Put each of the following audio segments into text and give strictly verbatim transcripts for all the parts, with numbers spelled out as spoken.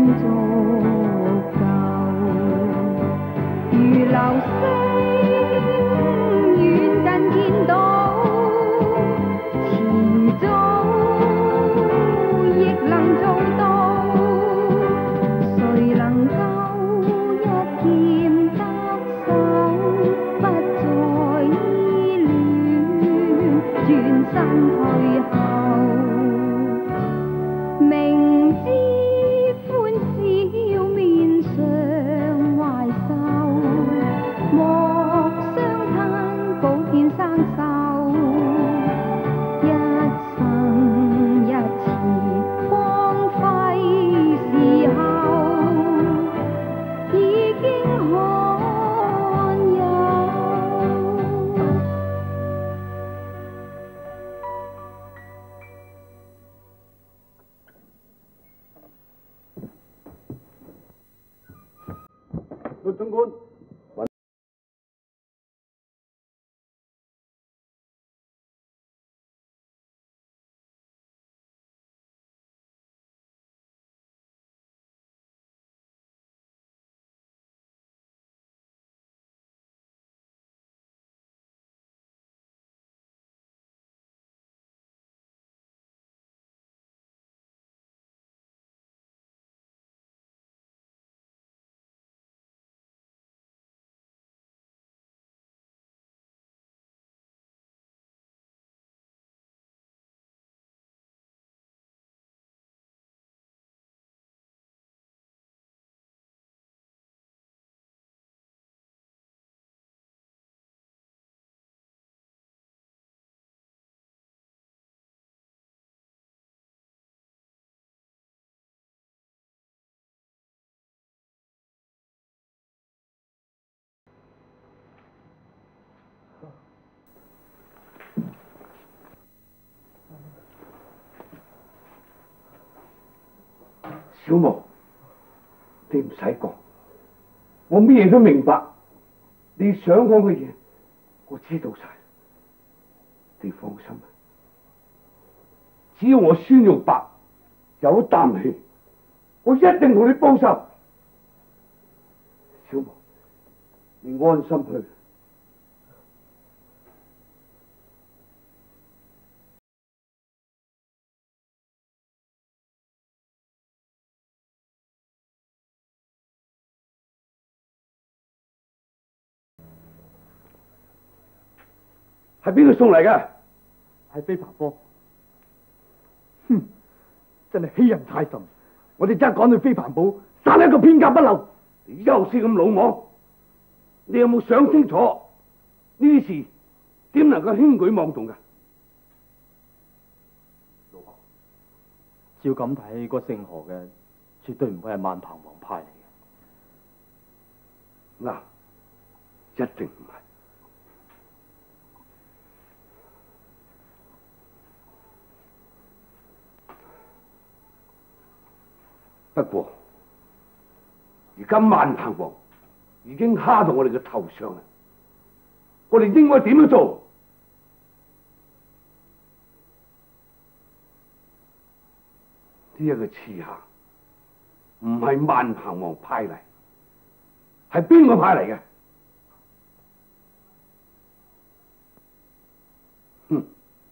足夠，如流星遠近見到，遲早亦能做到。誰能夠一劍得手，不再依戀，轉身退後？明知歡笑面上懷愁，莫相親保天生鏽。一生一次光輝時候，已經罕有。 陸總管，小毛，你唔使講，我咩都明白。你想講嘅嘢，我知道晒。你放心啊，只要我孫玉白有一啖氣，我一定同你報仇。小毛，你安心去。係邊個送嚟嘅？ 係飛鵬哥。哼，真係欺人太甚！我哋真係趕去飛鵬堡，殺一個片甲不留。 你休思咁魯莽！你有冇想清楚呢啲事點能夠輕舉妄動㗎？ 老婆，照咁睇，個姓何嘅絕對唔會係萬鵬王派嚟嘅。 嗱，一定唔係。不過，而家萬鵬王已經蝦到我哋嘅頭上啦，我哋應該點樣做？呢、這、一個刺客唔係萬鵬王派嚟，係邊個派嚟嘅？哼！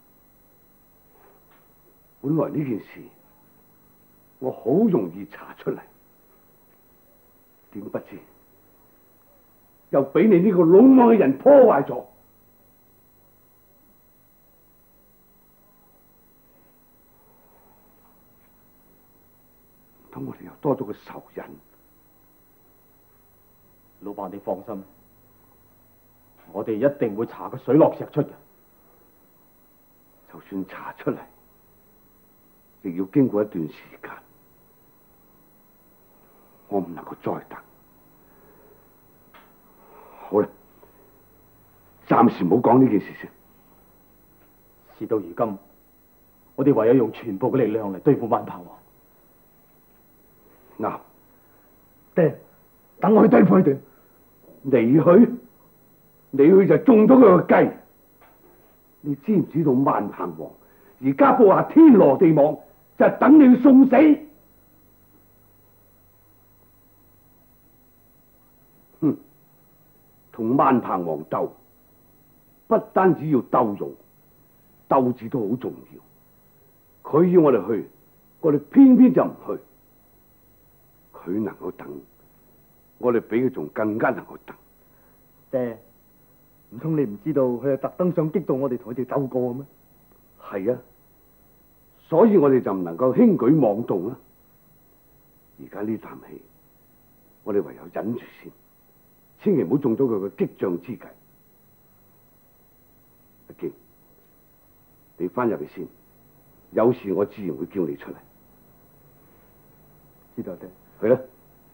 本來呢件事我好容易查出嚟，點不知又俾你呢個魯莽嘅人破壞咗。唔通我哋又多咗個仇人？ 老闆，你放心，我哋一定會查個水落石出嘅。 就算查出嚟，亦要經過一段時間。我唔能夠再等。好啦，暫時唔好講呢件事先。 事到如今，我哋唯有用全部嘅力量嚟對付萬鵬王。 嗱， 爹，等我去對付佢哋。 你去？你去就中咗佢個計。你知唔知道萬鵬王而家布下天羅地網，就係等你去送死？ 哼，同萬鵬王鬥，不單止要鬥勇，鬥志都好重要。佢要我哋去，我哋偏偏就唔去。佢能夠等，我哋比佢仲更加能夠等。 爹，唔通你唔知道佢係特登想激到我哋同佢哋鬥過咩？ 係啊，所以我哋就唔能夠輕舉妄動啦。而家呢啖氣，我哋唯有忍住先，千祈唔好中咗佢嘅激將之計。阿健，你翻入去先，有事我自然會叫你出嚟。 知道爹。 去啦。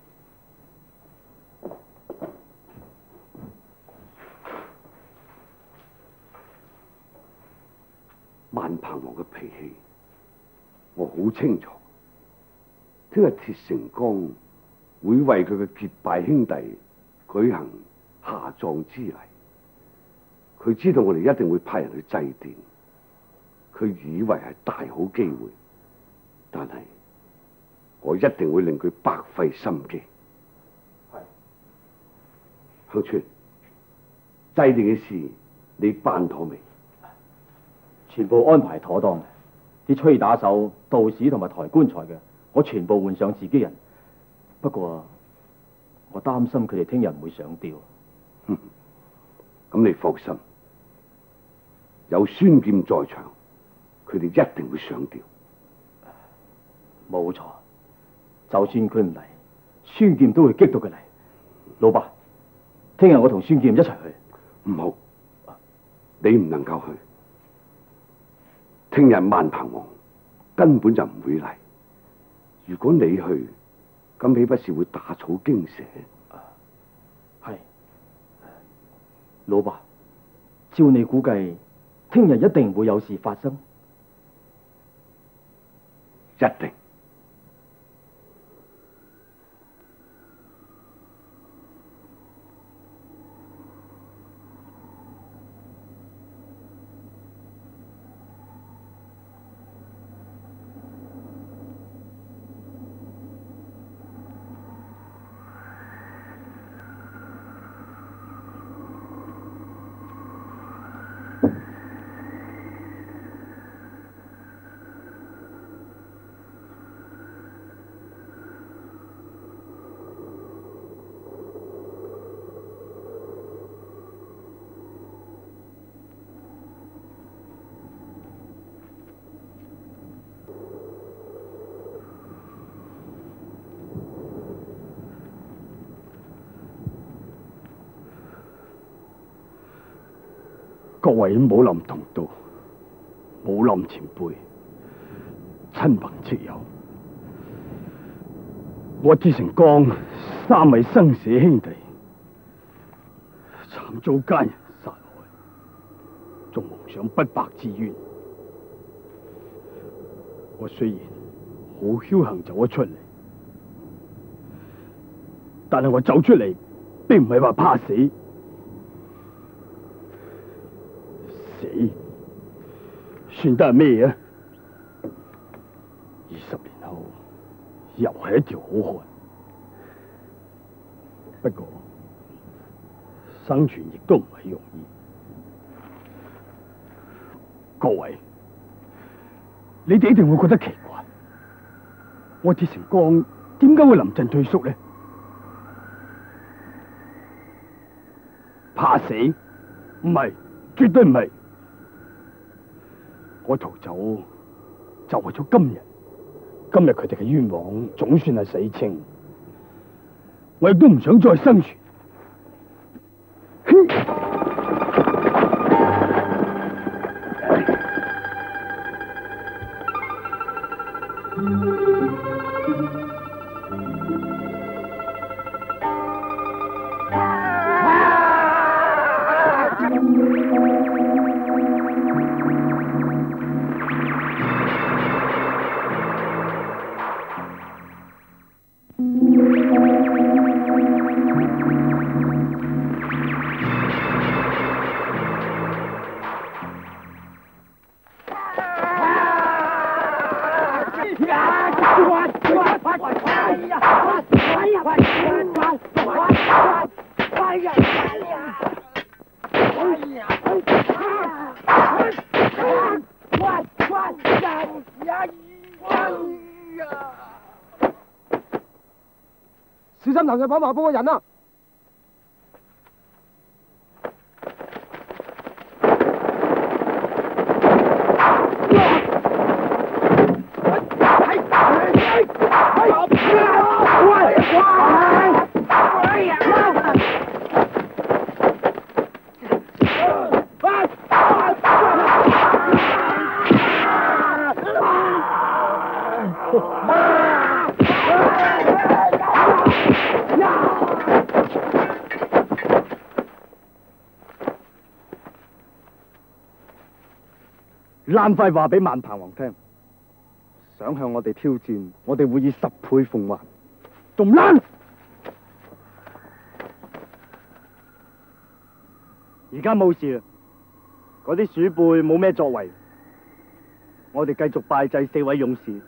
萬鵬王嘅脾氣，我好清楚。聽日鐵成江會為佢嘅結拜兄弟舉行下葬之禮，佢知道我哋一定會派人去祭奠，佢以為係大好機會，但係我一定會令佢白費心機。係，向川，祭奠嘅事你辦妥未？ 全部安排妥當，啲吹打手、道士同埋抬棺材嘅，我全部換上自己人。不過我擔心佢哋聽日唔會上吊。 哼，咁你放心，有孫劍在場，佢哋一定會上吊。 冇錯，就算佢唔嚟，孫劍都會激到佢嚟。老伯，聽日我同孫劍一齊去。 唔好，你唔能夠去。聽日萬鵬王根本就唔會嚟。如果你去，咁豈不是會打草驚蛇？ 係，老伯，照你估計，聽日一定會有事發生。 一定。 各位武林同道、武林前輩、親朋戚友，我鐵成江三位生死兄弟，慘遭奸人殺害，仲蒙上不白之冤。我雖然好僥倖走咗出嚟，但係我走出嚟，並唔係話怕死。死算得係咩啊？二十年後又係一條好漢。不過生存亦都唔係容易。各位，你哋一定會覺得奇怪，我鐵成江點解會臨陣退縮呢？怕死？唔係，絕對唔係。我逃走就為咗今日，今日佢哋嘅冤枉總算係洗清，我亦都唔想再生存。 小心頭上跑馬步嘅人啊！爛快話俾萬彭王聽，想向我哋挑戰，我哋會以十倍奉還。仲唔爛？而家冇事啦，嗰啲鼠輩冇咩作為，我哋繼續拜祭四位勇士。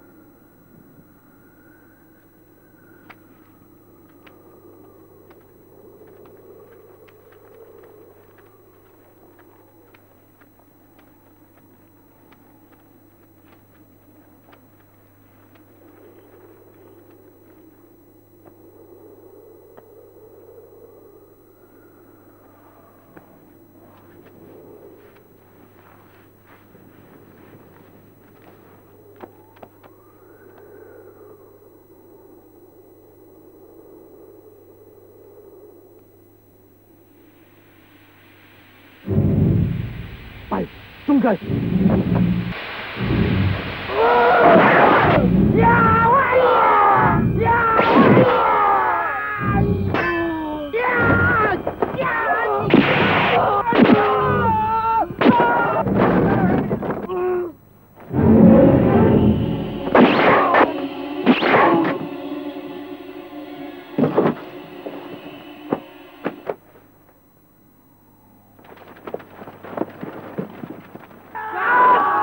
中計。 啊！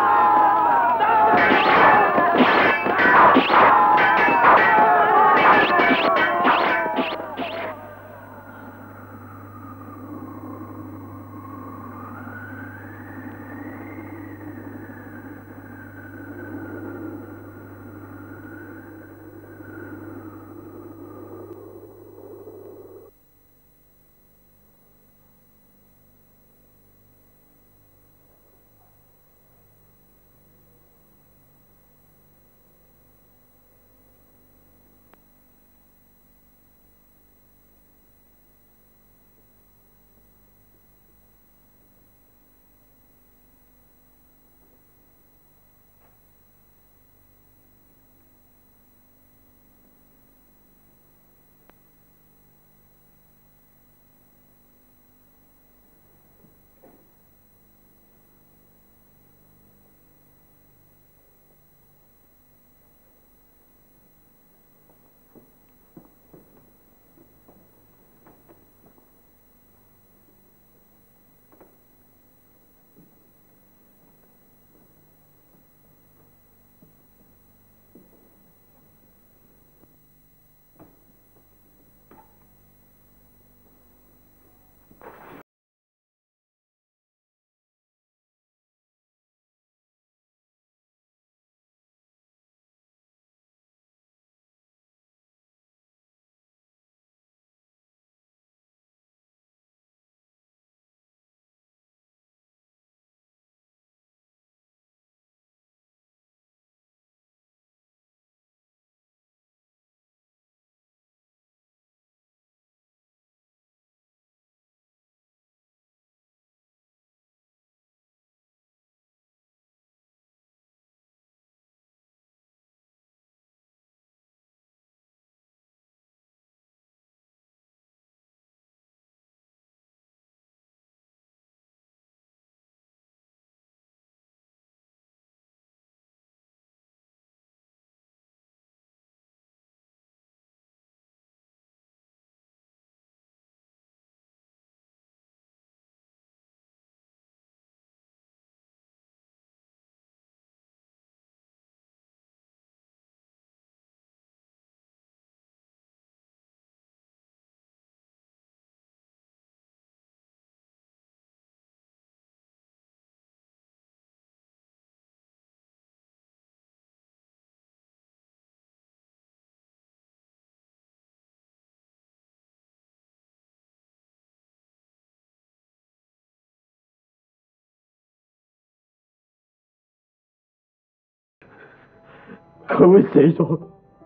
佢會死咗。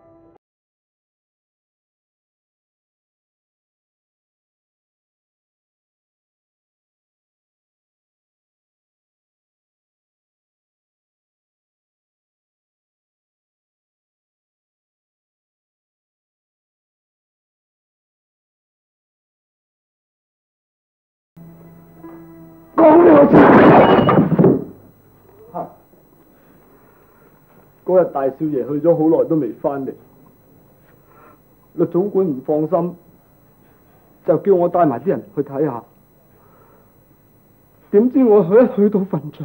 講你我知。 嗰日大少爺去咗好耐都未翻嚟，律總管唔放心，就叫我帶埋啲人去睇下。點知我去一去到墳場，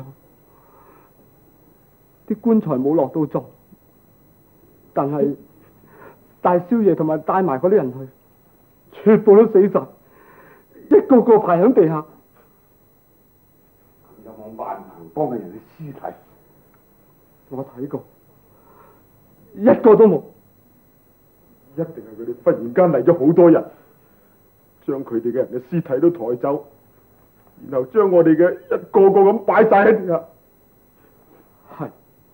啲棺材冇落到葬，但係大少爺同埋帶埋嗰啲人去，全部都死晒，一個個排喺地下。 有冇萬行幫嘅人嘅屍體？ 我睇過。一個都冇， 一定係佢哋忽然間嚟咗好多人，將佢哋嘅人嘅屍體都抬走，然後將我哋嘅一個個咁擺晒喺地下。 係，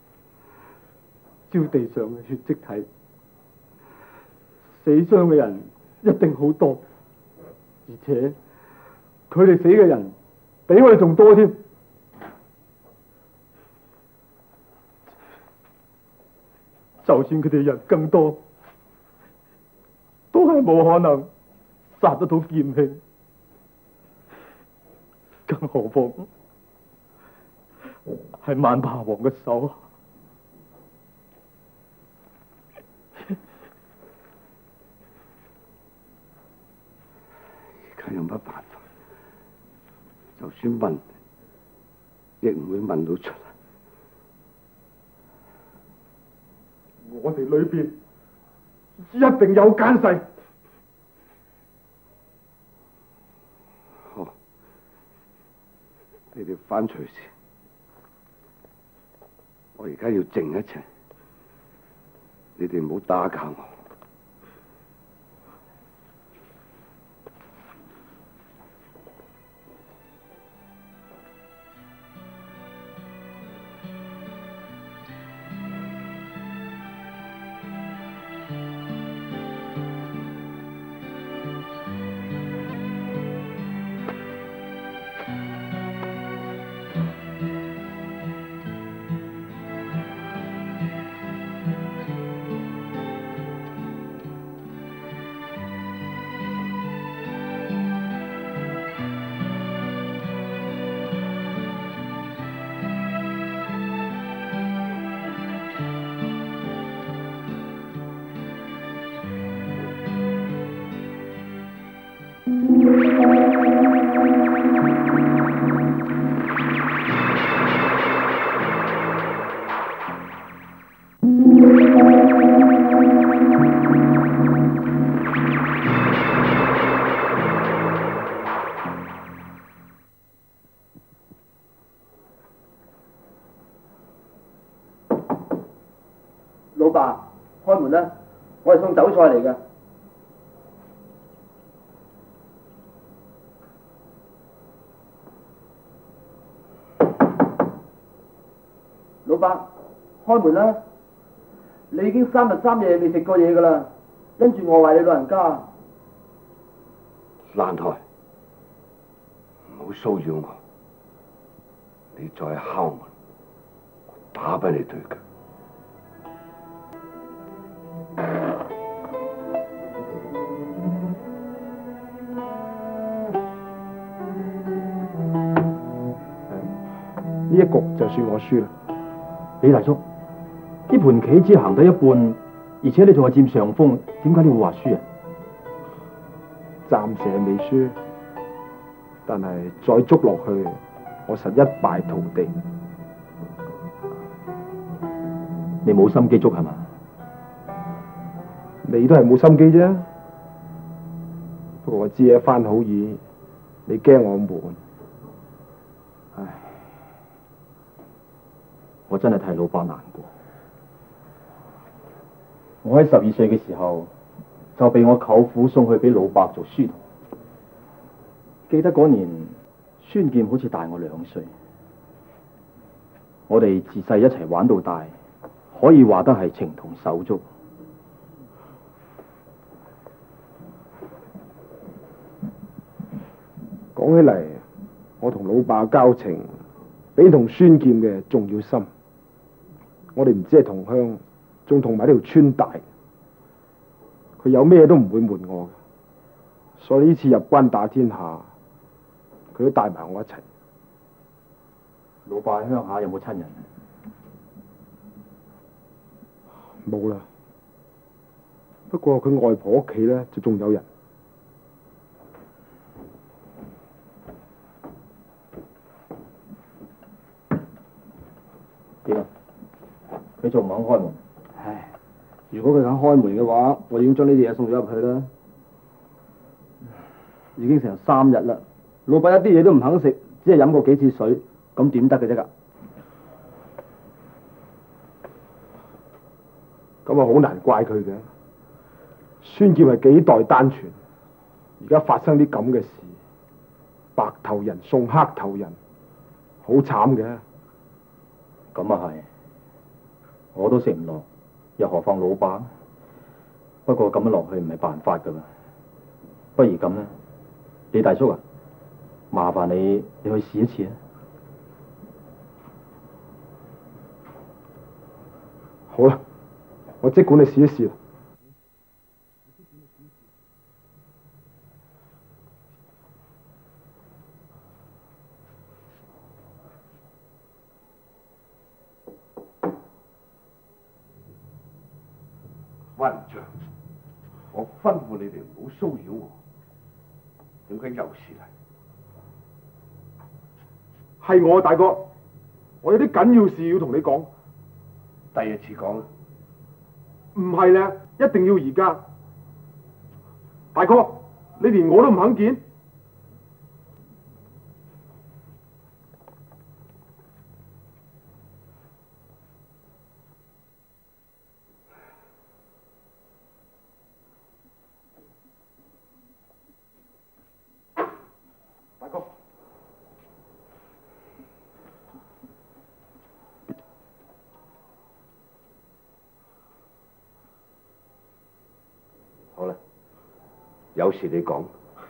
照地上嘅血跡睇，死傷嘅人一定好多，而且佢哋死嘅人比我哋仲多添。就算佢哋人更多，都係冇可能殺得到劍慶，更何況係萬霸王嘅手。 而家有乜辦法？就算問，亦唔會問到出嚟。 我哋裏邊一定有奸細。 好，你哋翻隨時。我而家要靜一靜，你哋唔好打攪我。 老爸，開門啦！我係送酒菜嚟嘅。老爸，開門啦！你已經三日三夜未食過嘢㗎啦，因住餓壞你老人家。 蘭台，唔好騷擾我！你再敲門，我打俾你對腳。 呢一局就算我輸啦。 李大叔，呢盤棋只行到一半，而且你仲係佔上風，點解你會話輸啊？ 暫時係未輸，但係再捉落去，我實一敗塗地。 你冇心機捉係嘛？ 你都係冇心機啫。不過我知一番好意，你驚我悶。 唉，我真係替老伯難過。我喺十二歲嘅時候就被我舅父送去俾老伯做書童。記得嗰年孫劍好似大我兩歲，我哋自細一齊玩到大，好可以話得係情同手足。 講起嚟，我同老爸交情比同孫劍嘅仲要深。我哋唔止係同鄉，仲同埋呢條村大。佢有咩都唔會瞞我嘅，所以呢次入關打天下，佢都帶埋我一齊。 老爸喺鄉下有冇親人？ 冇啦。不過佢外婆屋企咧就仲有人。 點啊？佢仲唔肯開門？ 唉，如果佢肯開門嘅話，我已經將呢啲嘢送咗入去啦。已經成三日啦，老闆一啲嘢都唔肯食，只係飲過幾次水，咁點得嘅啫㗎？ 咁啊，好難怪佢嘅。孫劍係幾代單傳，而家發生啲咁嘅事，白頭人送黑頭人，好慘嘅。 咁啊係，我都食唔落，又何況老爸？不過咁樣落去唔係辦法㗎啦，不如咁啦，李大叔啊，麻煩你你去試一次啊！ 好啦，我即管你試一試啦。 混帳！我吩咐你哋唔好騷擾我，點解有事嚟？ 係我大哥，我有啲緊要事要同你講。 第二次講啦。 唔係咧，一定要而家。大哥，你連我都唔肯見？大哥， 好啦，有事你講。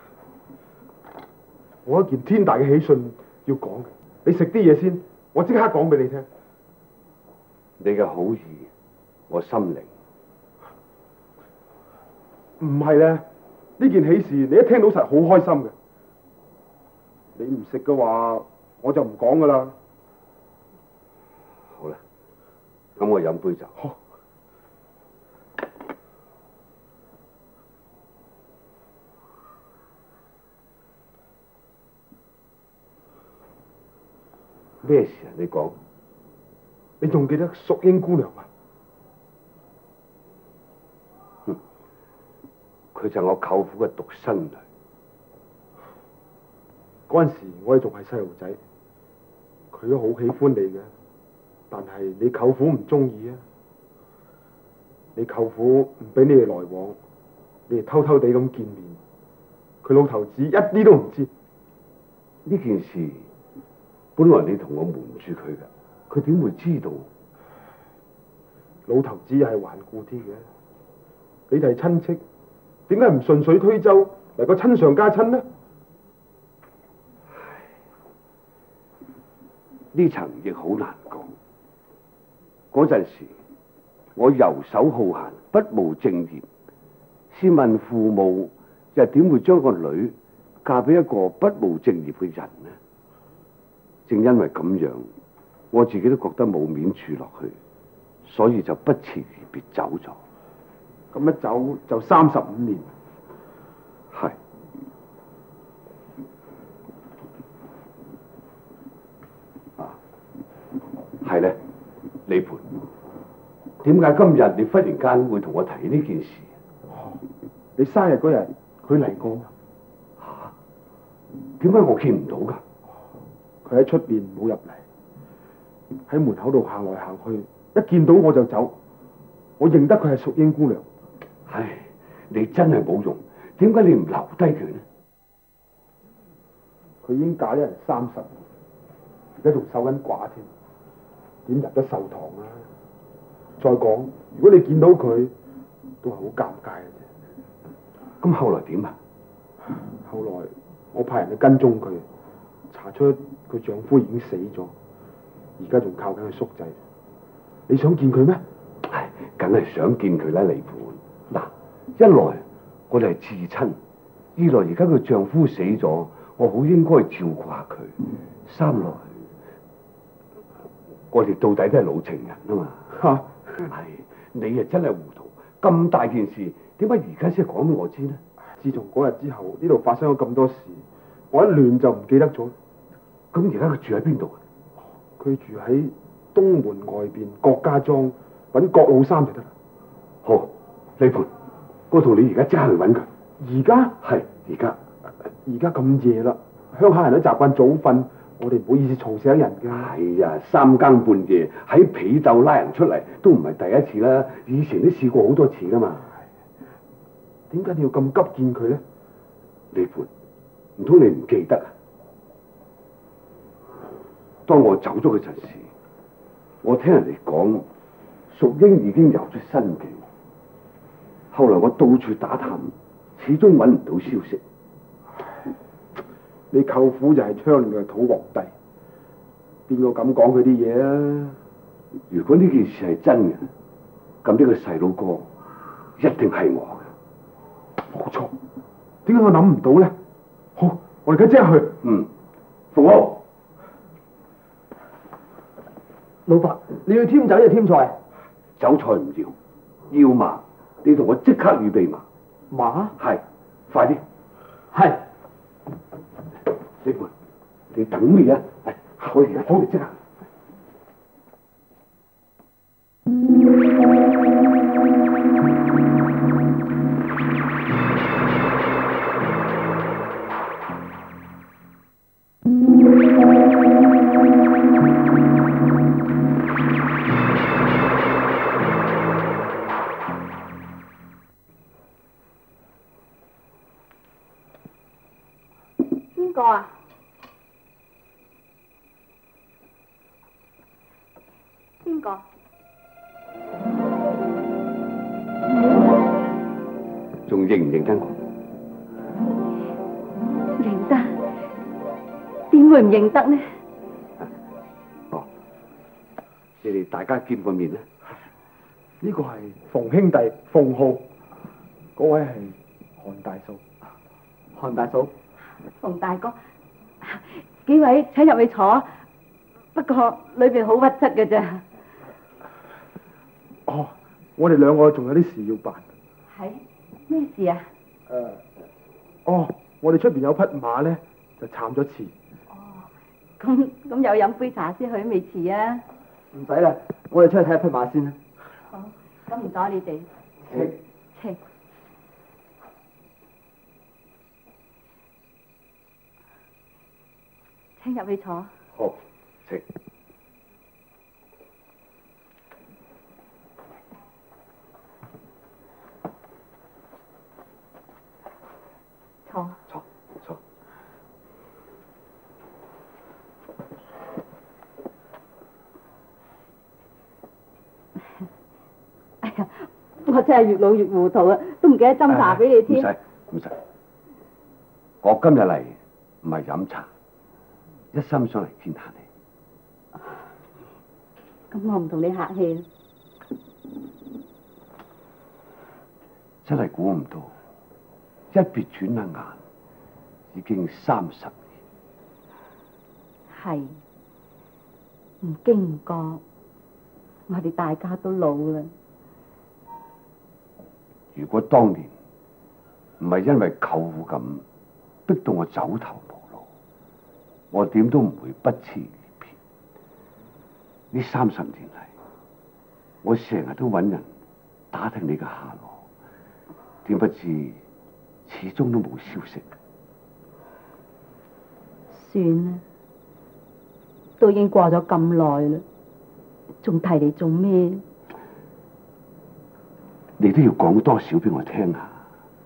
我有一件天大嘅喜訊要講嘅，你食啲嘢先，我即刻講俾你聽。 你嘅好意，我心領。 唔係咧，呢件喜事你一聽到實好開心嘅。你唔食嘅話，我就唔講噶啦。 好啦，咁我飲杯酒。 好。 咩事啊？你講。 你仲記得淑英姑娘嗎？ 哼，佢就係我舅父嘅獨生女。 嗰陣時我哋仲係細路仔，佢都好喜歡你嘅，但係你舅父唔中意啊。你舅父唔俾你哋來往，你哋偷偷地咁見面，佢老頭子一啲都唔知。 呢件事本來你同我瞞住佢㗎，佢點會知道？ 老頭子又係頑固啲嘅，你哋係親戚，點解唔順水推舟嚟個親上加親呢？ 呢層亦好難講。嗰陣時，我遊手好閒，不務正業，試問父母又點會將個女嫁俾一個不務正業嘅人呢？正因為咁樣，我自己都覺得冇面住落去，所以就不辭而別走咗。 咁一走就三十五年。 係。係咧，李盤，點解今日你忽然間會同我提呢件事？ 哦，你生日嗰日佢嚟過。 嚇？點解我見唔到㗎？ 佢喺出邊冇入嚟，喺門口度行來行去，一見到我就走。我認得佢係淑英姑娘。 唉，你真係冇用，點解你唔留低佢呢？ 佢已經嫁咗人三十年，而家仲守緊寡添。點入得壽堂啊？ 再講，如果你見到佢，都係好尷尬嘅啫。 咁後來點啊？ 後來我派人去跟蹤佢，查出佢丈夫已經死咗，而家仲靠緊佢叔仔。你想見佢咩？ 唉，梗係想見佢啦，李盤。嗱，一來我哋係至親，二來而家佢丈夫死咗，我好應該照顧下佢。三來，我哋到底都係老情人啊嘛。 嚇！ 係你啊，真係糊塗。咁大件事，點解而家先講俾我知呢？ 自從嗰日之後，呢度發生咗咁多事，我一亂就唔記得咗。 咁而家佢住喺邊度啊？ 佢住喺東門外邊郭家莊，揾郭老三就得啦。 好，李盤，我同你而家即刻去揾佢。 而家？ 係而家。 而家咁夜啦，鄉下人都習慣早瞓，我哋唔好意思嘈醒人㗎。 係呀，三更半夜喺被竇拉人出嚟，都唔係第一次啦，以前都試過好多次㗎嘛。 點解你要咁急見佢咧？ 李盤，唔通你唔記得啊？當我走咗嗰陣時，我聽人哋講，淑英已經有咗身孕。後來我到處打探，始終揾唔到消息。 你舅父就係昌亂嘅土皇帝，邊個敢講佢啲嘢啊？ 如果呢件事係真嘅，咁呢個細佬哥一定係我嘅。 冇錯，點解我諗唔到咧？好，我哋而家即刻去。 嗯，鳳豪， 老伯，你要添酒定添菜？ 酒菜唔要，要麻，你同我即刻預備麻。 麻？ 係，快啲。 係。 李盤，你等咩啊？我而家走嚟即刻。 邊個啊？邊個？ 仲認唔認得我？ 認得？點會唔認得呢？ 哦，你哋大家見過面咧？ 呢個係馮兄弟馮浩，嗰位係韓大嫂。 韓大嫂， 馮大哥，幾位請入去坐，不過裏邊好屈質嘅啫。 哦，我哋兩個仲有啲事要辦。 係咩事啊？ 誒、呃，哦，我哋出邊有匹馬咧，就慘咗次。 哦，咁咁有飲杯茶先去未遲啊？ 唔使啦，我哋出去睇下匹馬先啦。 好，咁唔阻你哋。 請請。請入去坐。 好，請。 坐。 坐坐。 哎呀，我真係越老越糊塗啊，都唔記得斟茶俾你添。 唔使唔使，我今日嚟唔係飲茶。一心想嚟見下你， 咁我唔同你客氣啦。 真係估唔到，一別轉眼眼，已經三十年。 係，唔經唔覺，我哋大家都老啦。 如果當年唔係因為舅父咁，逼到我走投無路，我點都唔會不辭而別。呢三十年嚟，我成日都揾人打聽你嘅下落，點不知始終都冇消息。 算啦，都已經過咗咁耐啦，仲提嚟做咩？ 你都要講多少俾我聽下。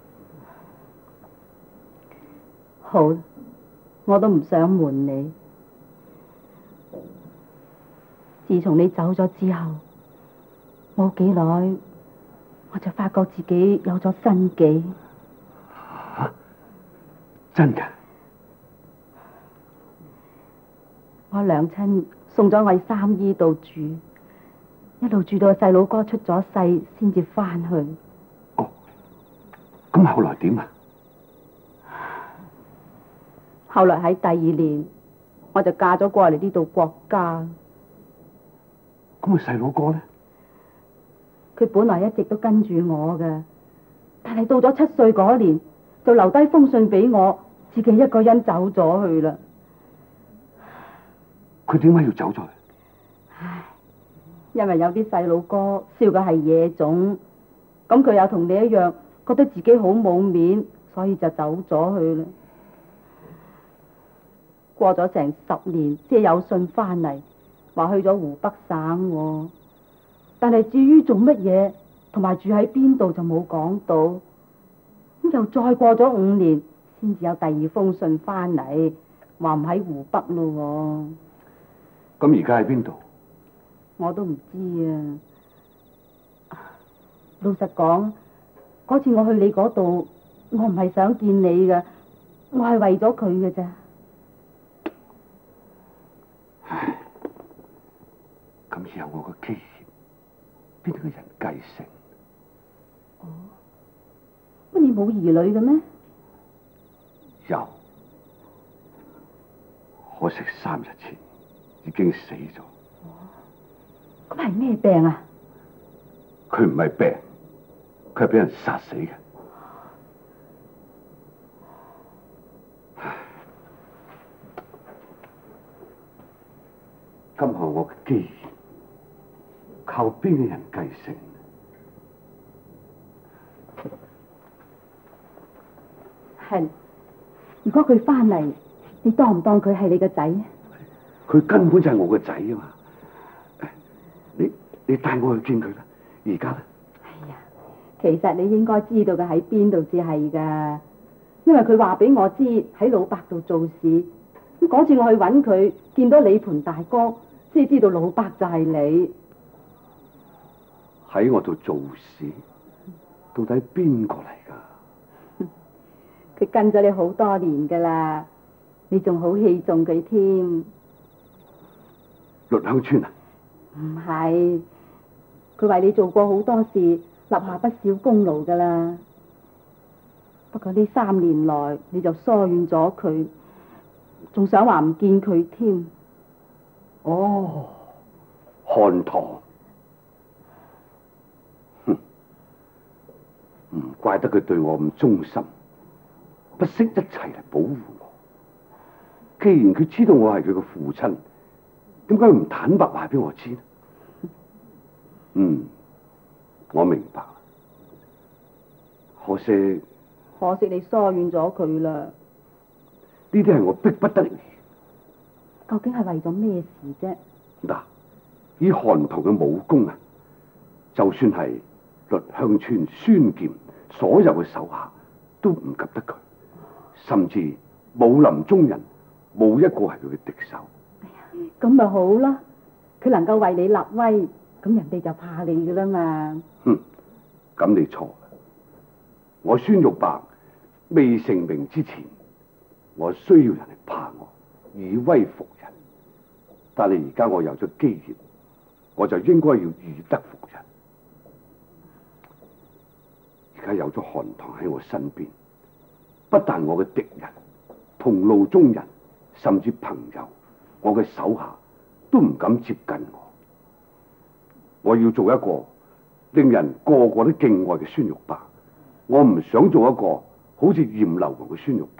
好，我都唔想瞞你。自從你走咗之後， 冇幾耐，我就發覺自己有咗身紀。 吓？真㗎？ 我娘親送咗我去三姨度住，一路住到細佬哥出咗世，先至翻去。 哦，咁後來點啊？ 後來喺第二年，我就嫁咗過嚟呢度郭家。 咁啊，細佬哥咧？ 佢本來一直都跟住我嘅，但係到咗七歲嗰年，就留低封信俾我，自己一個人走咗去啦。 佢點解要走咗去？ 唉，因為有啲細佬哥笑嘅係野種，咁佢又同你一樣，覺得自己好冇面，所以就走咗去啦。過咗成十年，先有信翻嚟，話去咗湖北省喎。但係至於做乜嘢，同埋住喺邊度就冇講到。咁又再過咗五年，先至有第二封信翻嚟，話唔喺湖北咯。 咁而家喺邊度？ 我都唔知啊。老實講，嗰次我去你嗰度，我唔係想見你嘅，我係為咗佢嘅咋。 唉，咁以後我個基業邊個人繼承？ 哦，乜你冇兒女嘅咩？ 有，可惜三日前已經死咗。 哦，咁係咩病啊？ 佢唔係病，佢係俾人殺死嘅。今後我嘅基業靠邊個人繼承？ 係，如果佢翻嚟，你當唔當佢係你個仔？ 佢根本就係我個仔啊嘛！你你帶我去見佢啦，而家啦。 哎呀，其實你應該知道佢喺邊度至係噶，因為佢話俾我知喺老伯度做事。咁嗰次我去揾佢，見到李盤大哥，先知道老伯就係你。 喺我度做事，到底邊個嚟噶？ 佢跟咗你好多年噶啦，你仲好器重佢添。 律香村啊？ 唔係，佢為你做過好多事，立下不少功勞噶啦。不過呢三年來，你就疏遠咗佢，仲想話唔見佢添。 哦，韓堂，哼，唔怪得佢對我咁忠心，不惜一切嚟保護我。既然佢知道我係佢嘅父親，點解唔坦白話俾我知呢？嗯，我明白。可惜， 可惜你疏遠咗佢啦。 呢啲係我逼不得已。 究竟係為咗咩事啫？ 嗱，以韓堂嘅武功啊，就算係律香村孫劍所有嘅手下都唔及得佢，甚至武林中人冇一個係佢嘅敵手。 哎呀，咁咪好啦，佢能夠為你立威，咁人哋就怕你噶啦嘛。 哼，咁你錯啦。我孫玉白未成名之前，我需要人嚟怕我，以威服人。但係而家我有咗基業，我就應該要以德服人。而家有咗韓堂喺我身邊，不但我嘅敵人、同路中人，甚至朋友，我嘅手下都唔敢接近我。我要做一個令人個個都敬愛嘅孫玉白，我唔想做一個好似閻流王嘅孫玉白。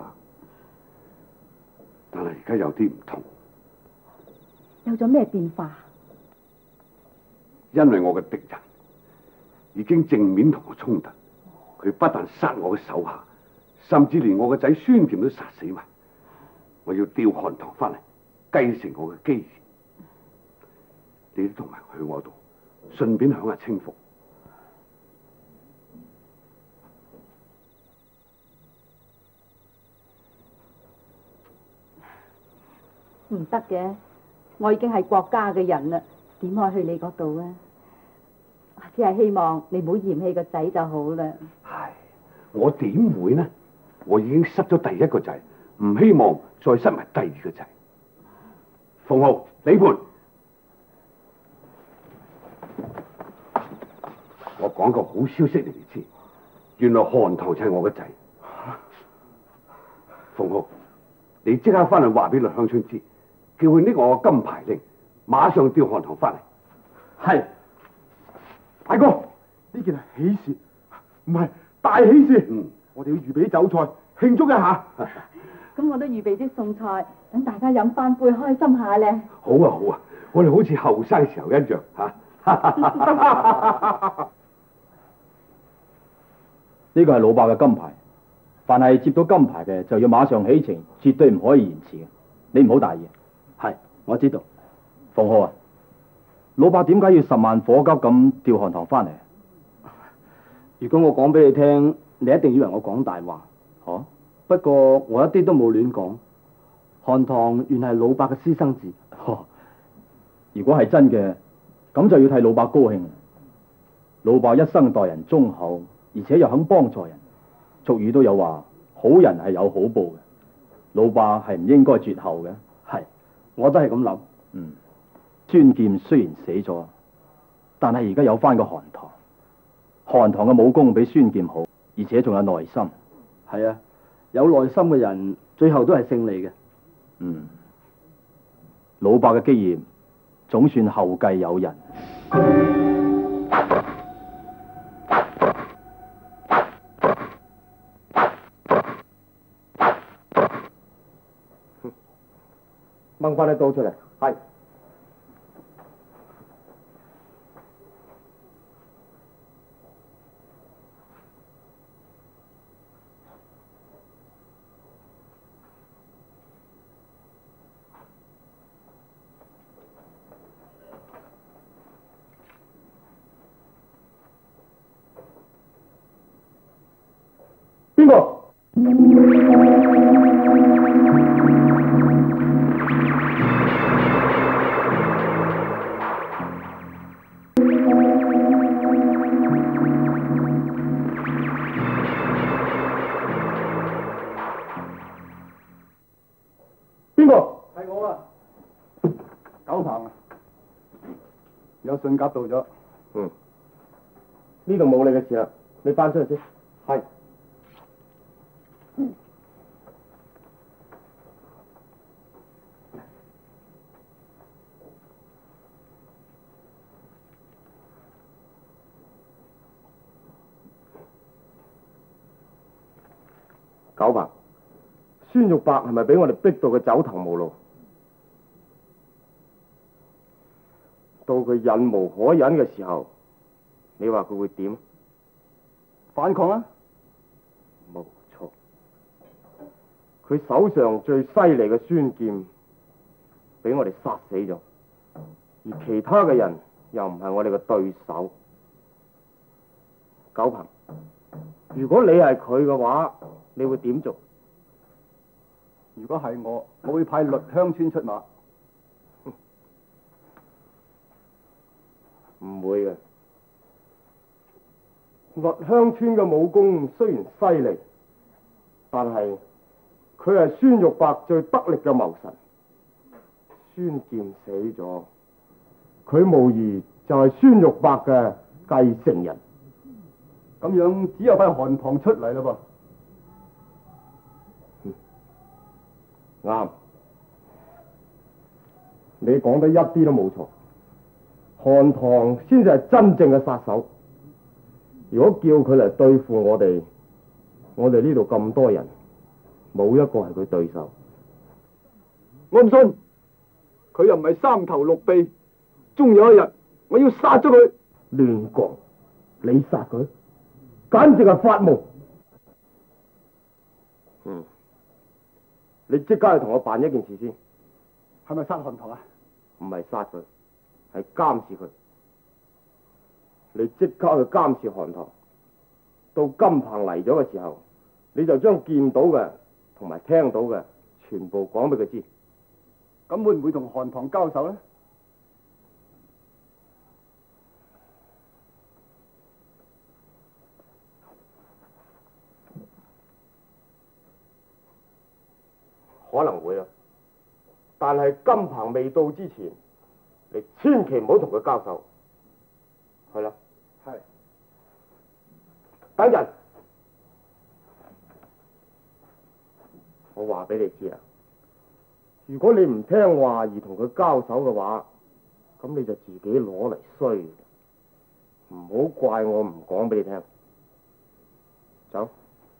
但係而家有啲唔同。 有咗咩變化？ 因為我嘅敵人已經正面同我衝突，佢不但殺我嘅手下，甚至連我嘅仔孫劍都殺死埋。我要調韓堂翻嚟，繼承我嘅基業。你都同埋去我度，順便享下清福。 唔得嘅。我已經係國家嘅人啦，點可以去你嗰度啊？ 只係希望你唔好嫌棄個仔就好啦。 唉，我點會呢？我已經失咗第一個仔，唔希望再失埋第二個仔。鳳浩、李盤，我講個好消息你哋知，原來韓棠就係我個仔。鳳浩，你即刻翻去話俾律香春知，叫佢拎我個金牌令，馬上調韓棠翻嚟。 係，大哥，呢件係喜事，唔係大喜事。 嗯， 我哋要預備啲酒菜慶祝一下。 咁我都預備啲餸菜，等大家飲翻杯開心下咧。 好啊好啊，我哋好似後生時候一樣嚇。 呢個係老伯嘅金牌，凡係接到金牌嘅就要馬上起程，絕對唔可以延遲嘅。你唔好大意。 係，我知道。 馮浩啊，老伯點解要十萬火急咁調韓棠翻嚟？ 如果我講俾你聽，你一定以為我講大話。 嚇、啊？ 不過我一啲都冇亂講。韓棠原係老伯嘅私生子。 哦，如果係真嘅，咁就要替老伯高興。老伯一生待人忠厚，而且又肯幫助人。俗語都有話，好人係有好報嘅。老伯係唔應該絕後嘅。 係，我都係咁諗。 嗯，孫劍雖然死咗，但係而家有翻個韓棠。韓棠嘅武功比孫劍好，而且仲有耐心。 係啊，有耐心嘅人最後都係勝利嘅。 嗯，老伯嘅基業總算後繼有人。 掹翻啲刀出嚟。係。邊個？邊個？係我啊，九鵬啊，有信鴿到咗。嗯，呢度冇你嘅事啦，你翻出去先。係。九鵬，孫玉白係咪俾我哋逼到佢走投無路？到佢忍無可忍嘅時候，你話佢會點？反抗啊！冇錯，佢手上最犀利嘅孫劍俾我哋殺死咗，而其他嘅人又唔係我哋嘅對手。九鵬，如果你係佢嘅話，你會點做？如果係我，我會派律香村出馬。唔會嘅，律香村嘅武功雖然犀利，但係佢係孫玉白最得力嘅謀臣。孫劍死咗，佢無疑就係孫玉白嘅繼承人。咁樣只有派韓棠出嚟啦噃。啱，你講得一啲都冇錯。韓棠先至係真正嘅殺手。如果叫佢嚟對付我哋，我哋呢度咁多人，冇一個係佢對手。我唔信，佢又唔係三頭六臂，終有一日我要殺咗佢。亂講，你殺佢，簡直係發夢。嗯。你即刻去同我辦一件事先，係咪殺韓棠啊？唔係殺佢，係監視佢。你即刻去監視韓棠，到金鵬嚟咗嘅時候，你就將見到嘅同埋聽到嘅全部講俾佢知。咁會唔會同韓棠交手呢？ 可能會啦。但係金鵬未到之前，你千祈唔好同佢交手。係啦。 係。 等陣，我話俾你知啊，如果你唔聽話而同佢交手嘅話，咁你就自己攞嚟衰。唔好怪我唔講俾你聽。走。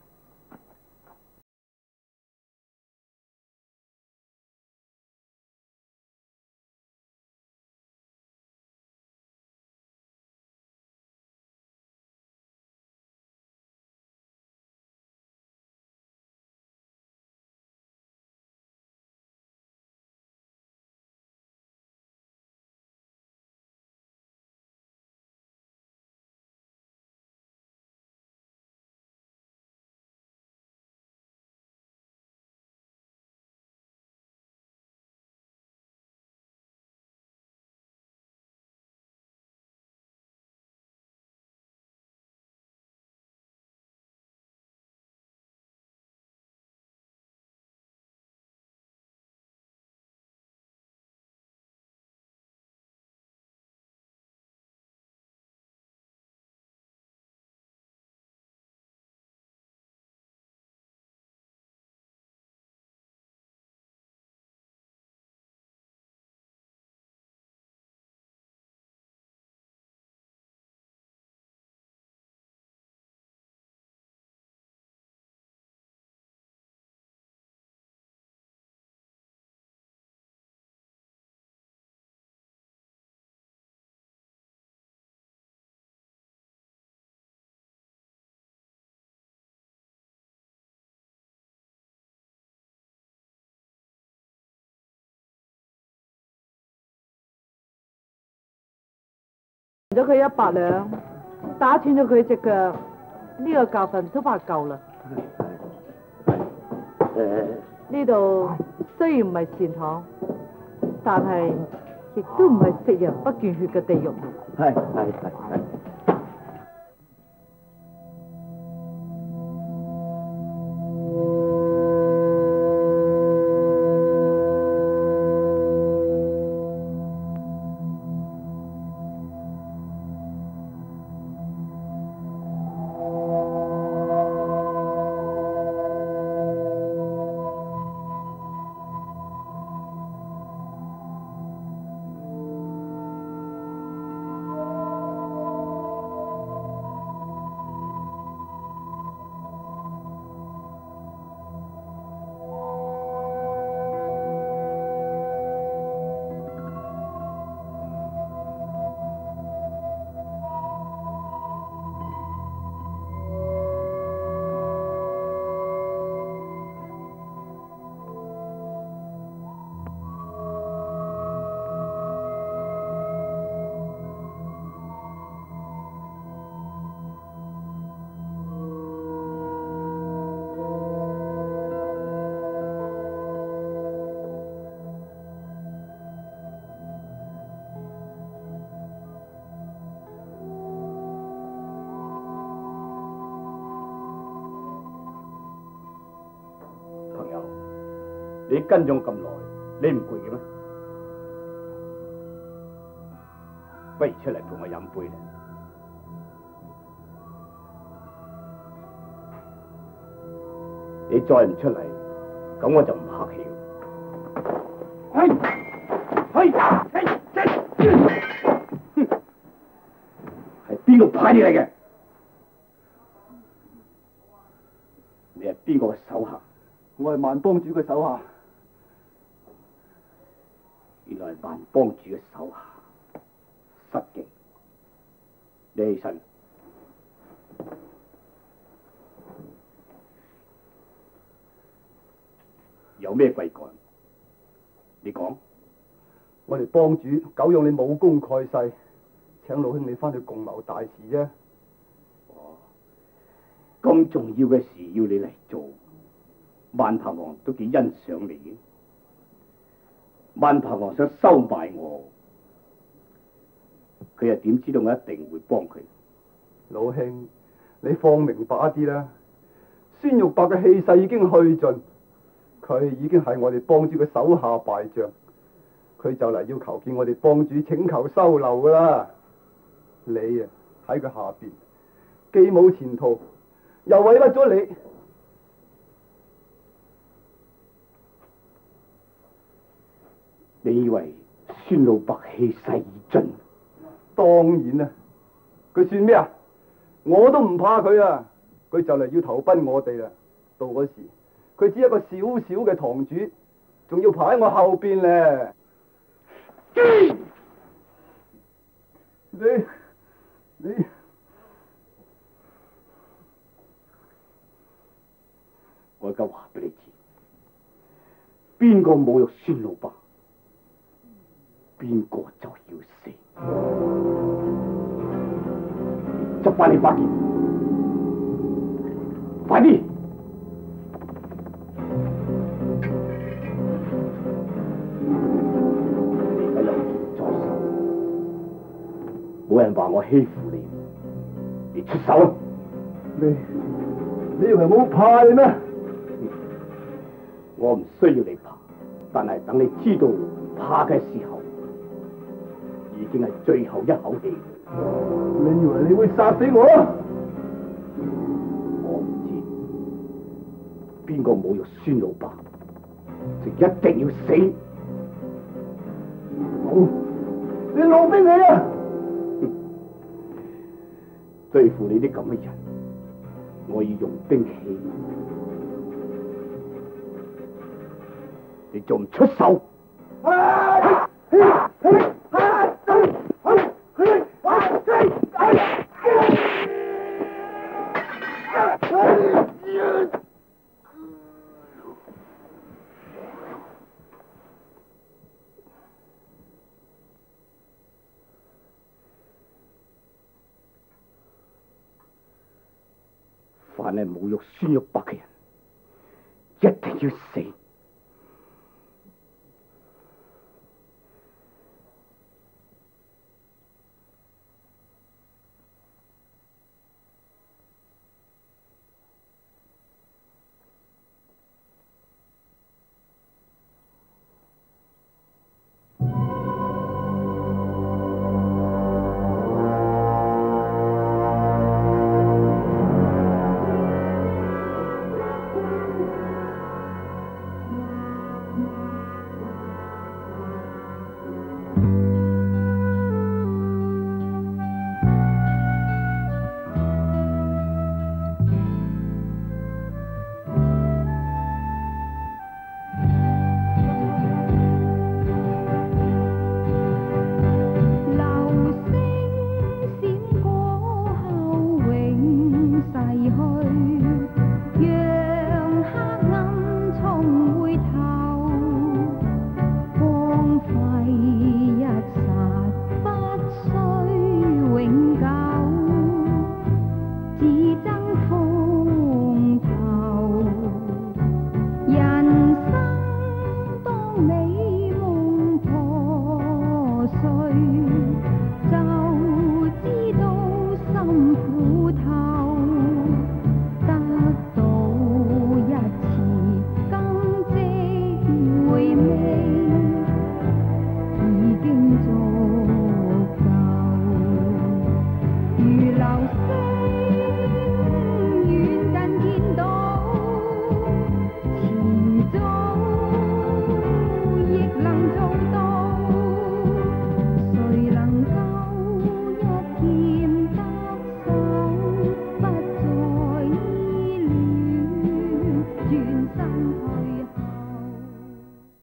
咗佢一百兩，打斷咗佢隻腳，呢個教訓都怕夠啦。呢度雖然唔係禪堂，但係亦都唔係食人不見血嘅地獄。 係係係係。你跟咗咁耐，你唔攰嘅咩？不如出嚟同我飲杯啦！你再唔出嚟，咁我就唔客氣。係係係係，係邊個派你嚟嘅？你係邊個嘅手下？ 我係萬幫主嘅手下。 原來係萬幫主嘅手下，失敬。你起身。有咩貴幹？你講。 我哋幫主久仰你武功蓋世，請老兄你翻去共謀大事啫。 哦，咁重要嘅事要你嚟做，萬鵬王都幾欣賞你嘅。萬鵬王想收買我，佢又點知道我一定會幫佢？ 老兄，你放明白一啲啦！孫玉白嘅氣勢已經去盡， 佢已經係我哋幫主嘅手下敗將，佢就嚟要求見我哋幫主請求收留噶啦。你啊喺佢下邊，既冇前途，又委屈咗你。 你以為孫老伯氣勢已盡？ 當然啦，佢算咩啊？我都唔怕佢啊！佢就嚟要投奔我哋啦。到嗰時，佢只係一個小小嘅堂主，仲要排喺我後邊咧。你你我而家話俾你知，邊個侮辱孫老伯，邊個就要死。執翻你把劍，快啲！你而家有劍在手，冇人話我欺負你，你出手啊！ 你你以為冇怕你咩？ 我唔需要你怕，但係等你知道怕嘅時候，已經係最後一口氣。 你以為你會殺死我？ 我唔知邊個侮辱孫老伯，就一定要死。 好，你老兵嚟啊！ 對付你啲咁嘅人，我要用兵器，你仲唔出手？凡係侮辱孫玉伯嘅人，一定要死。 如流星。